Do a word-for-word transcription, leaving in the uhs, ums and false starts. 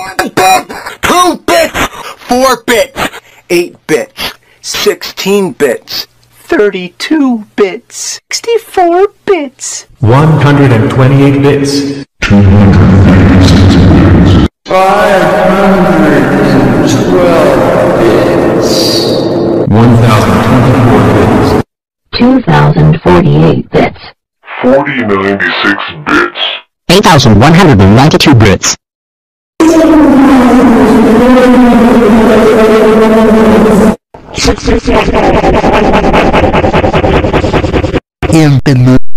two bits, four bits, eight bits, sixteen bits, thirty-two bits, sixty-four bits, one hundred twenty-eight bits, two hundred sixty bits, five hundred twelve bits, one thousand twenty-four bits, two thousand forty-eight bits, forty ninety-six bits, eight thousand one hundred ninety-two bits. Infinite.